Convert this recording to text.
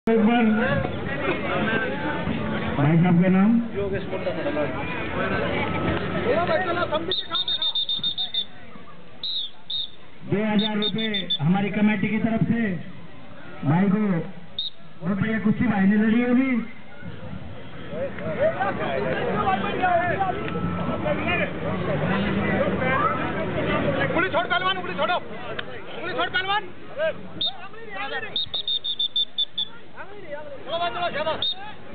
एक बार भाई साहब का नाम 2000 रुपए हमारी कमेटी की तरफ से भाई को रुपये कुछ भाई ने लड़ी होगी। उंगली छोड़ पहलवान, उंगली छोड़ो, उंगली छोड़ पहलवान। चलो शाबाश।